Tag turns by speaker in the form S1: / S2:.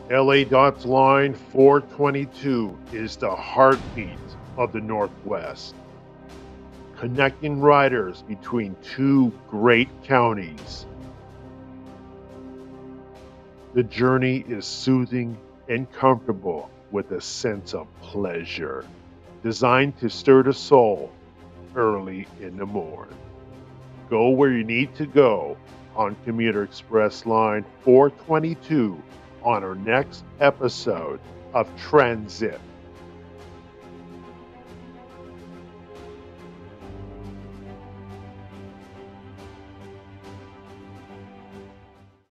S1: LADOT's Line 422 is the heartbeat of the Northwest, connecting riders between two great counties. The journey is soothing and comfortable with a sense of pleasure, designed to stir the soul early in the morning. Go where you need to go on Commuter Express Line 422 on our next episode of Transit.